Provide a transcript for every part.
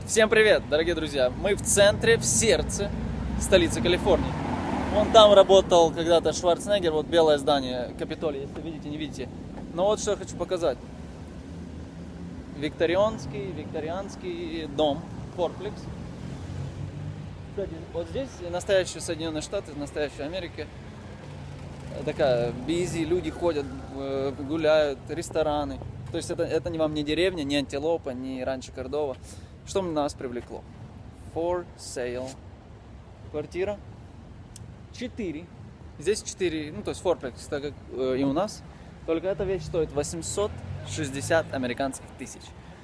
Всем привет, дорогие друзья! Мы в центре, в сердце столицы Калифорнии. Вон там работал когда-то Шварценеггер, вот белое здание, Капитолий, если видите, не видите. Но вот что я хочу показать. Викторианский дом, форплекс. Кстати, вот здесь настоящие Соединенные Штаты, настоящая Америка. Такая бизи, люди ходят, гуляют, рестораны. То есть это не вам не деревня, не Антилопа, не Ранчо Кордова. Что нас привлекло? For sale. Квартира. 4. Здесь 4, ну то есть форплекс, так как и у нас. Только эта вещь стоит 860 американских тысяч.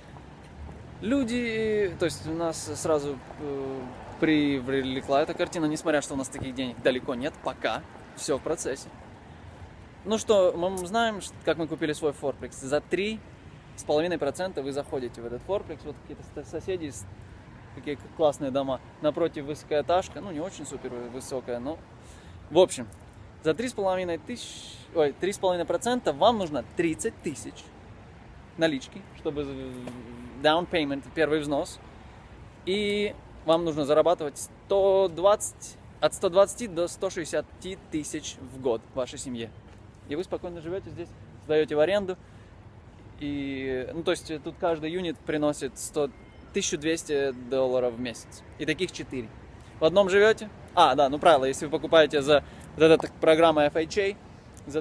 Люди, то есть у нас сразу привлекла эта картина, несмотря что у нас таких денег далеко нет, пока. Все в процессе. Ну что, мы знаем, как мы купили свой форплекс. За 3,5% вы заходите в этот форплекс. Вот какие-то соседи, какие классные дома. Напротив высокая этажка, ну не очень супер высокая, но... В общем, за 3,5% вам нужно 30 тысяч налички, чтобы down payment, первый взнос. И вам нужно зарабатывать от 120 до 160 тысяч в год в вашей семье. И вы спокойно живете здесь, сдаете в аренду. И, ну, то есть тут каждый юнит приносит $1200 в месяц. И таких 4. В одном живете. Да, ну правило, если вы покупаете за вот эта программа FHA за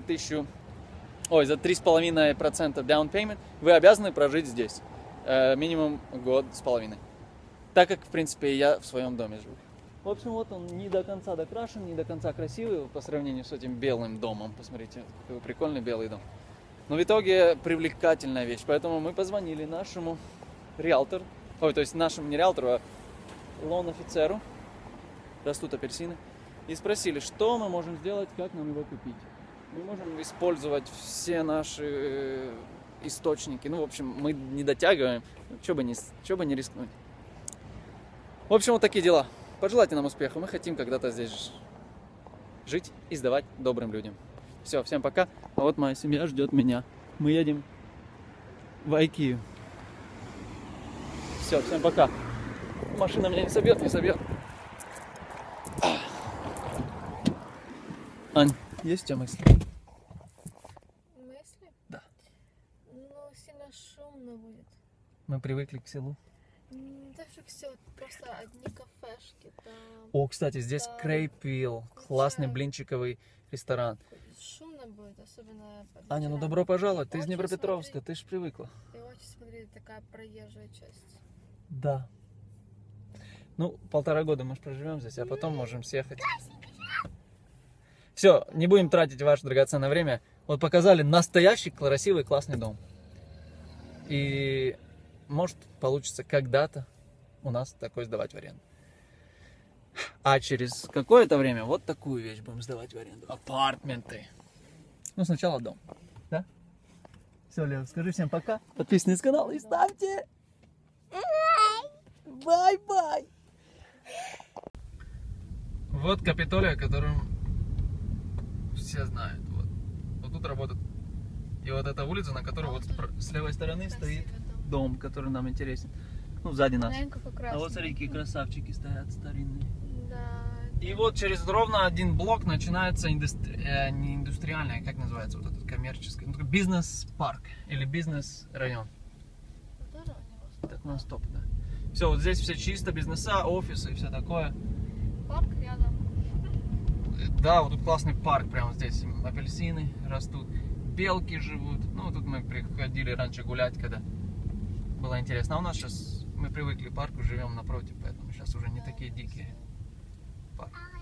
3,5% down payment, вы обязаны прожить здесь минимум год с половиной. Так как, в принципе, я в своем доме живу. В общем, вот он не до конца докрашен, не до конца красивый по сравнению с этим белым домом. Посмотрите, какой прикольный белый дом. Но в итоге привлекательная вещь. Поэтому мы позвонили нашему риэлтору, то есть нашему не риэлтору, а лоун-офицеру. Растут апельсины. И спросили, что мы можем сделать, как нам его купить. Мы можем использовать все наши источники. Ну, в общем, мы не дотягиваем. Что бы не рискнуть. В общем, вот такие дела. Пожелайте нам успеха. Мы хотим когда-то здесь жить и сдавать добрым людям. Все, всем пока. А вот моя семья ждет меня. Мы едем в IKEA. Все, всем пока. Машина меня не собьет. Ань, есть у тебя мысли? Мысли? Да. Ну, сильно шумно будет. Мы привыкли к селу. Даже все, просто одни кафешки там. О, кстати, здесь Крейпвилл, классный блинчиковый ресторан. Шумно будет, особенно... Аня, ну добро пожаловать, ты из Днепропетровска, ты ж привыкла. И очень, смотри, такая проезжая часть. Да. Ну, 1,5 года мы же проживем здесь, а потом можем съехать. Все, не будем тратить ваше драгоценное время. Вот показали настоящий красивый классный дом. И может получится когда-то у нас такой сдавать в аренду. А через какое-то время вот такую вещь будем сдавать в аренду. Апартменты. Ну, сначала дом. Да? Все, Лев, скажи всем пока. Подписывайтесь на канал и ставьте. Бай-бай. Вот Капитолий, о котором все знают. Вот тут работает. И вот эта улица, на которой вот с левой стороны стоит дом, который нам интересен. Ну, сзади нас. А вот смотри, какие красавчики стоят старинные. Да. И вот через ровно один блок начинается не индустриальный, как называется вот этот коммерческий, ну, бизнес-парк или бизнес-район. Так, на стоп, да. Все, вот здесь все чисто, бизнеса, офисы и все такое. Парк рядом. Да, вот тут классный парк, прямо здесь апельсины растут, белки живут. Ну, тут мы приходили раньше гулять, когда было интересно. А у нас сейчас, мы привыкли к парку, живем напротив, поэтому сейчас уже не такие дикие парки.